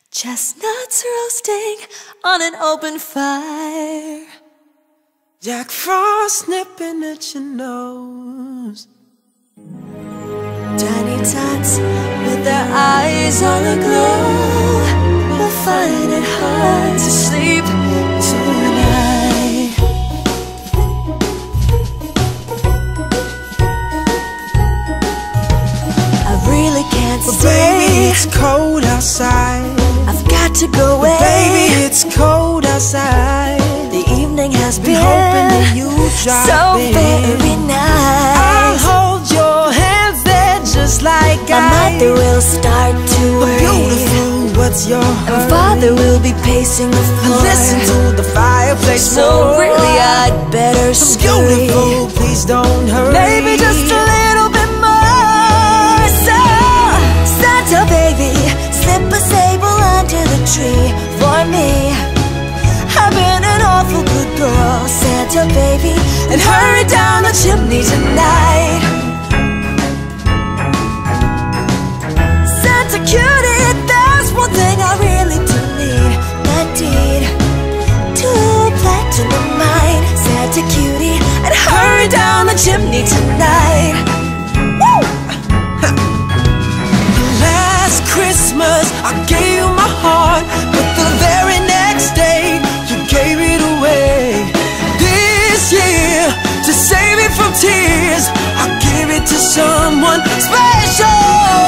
Chestnuts roasting on an open fire, Jack Frost nipping at your nose. tiny tots with their eyes on aglow will find it hard to sleep tonight. I really can't But stay. baby, it's cold outside. I've got to go away. Baby, it's cold outside. The evening has been hoping that you drop so in. very nice. I'll hold your hands there just like My mother will start to worry. Beautiful, what's your And hurry? father will be pacing the floor. Listen to the fireplace So roar. really I'd better scurry. Beautiful, please don't hurry. Maybe just a little bit more. So, Santa baby, slip a sable under the tree for me. I've been an awful good girl, Santa baby, and hurry down the chimney tonight. Santa cutie, there's one thing I really do need. That deed to platinum mine, Santa cutie, and hurry down the chimney tonight. Woo! Last Christmas I gave you my heart, but the very next day you gave it away. This year, to save me from tears, I'll give it to someone special.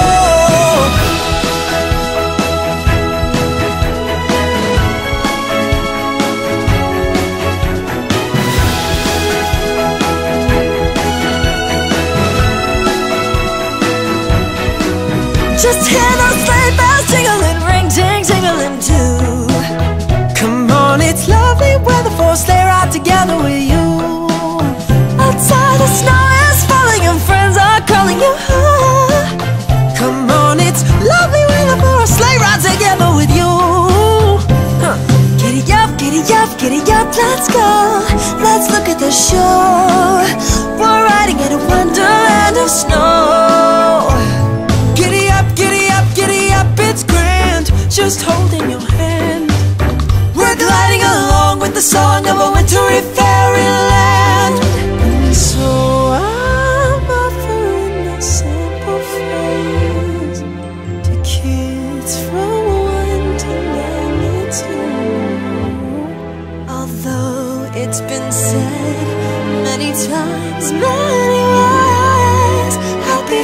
Just hear those sleigh bells jingling, ring ting tingling too. Come on, it's lovely weather for a sleigh ride together with you. Outside the snow is falling and friends are calling you. Come on, it's lovely weather for a sleigh ride together with you. Giddy up, giddy up, giddy up, let's go. Let's look at the show. We're riding in a wonderland of snow. Giddy up, giddy up, giddy up, it's grand, just holding your hand. We're gliding along with the song of a wintry fairyland. So I'm offering a simple phrase to kids from 1 to 92. Although it's been said many times, many ways, happy